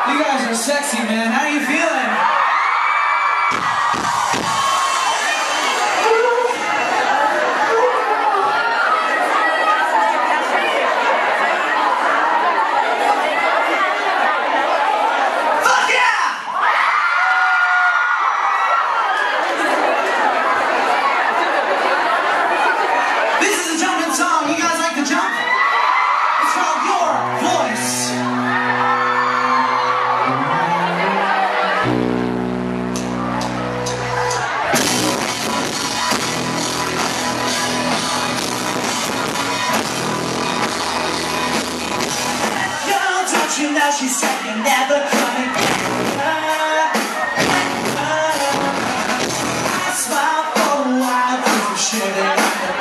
You guys are sexy, man. How are you feeling? Fuck yeah! This is a jumping song. You guys like to jump? It's called Your Voice. You know she said you're never coming back. I smiled for a while, but you shouldn't.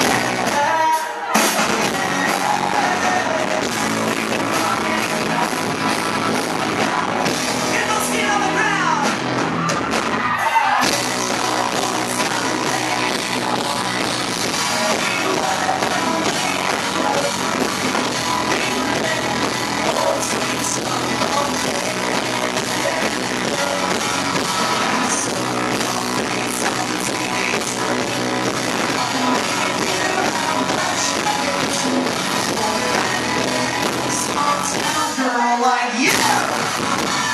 Get those feet on the ground. Girl like you.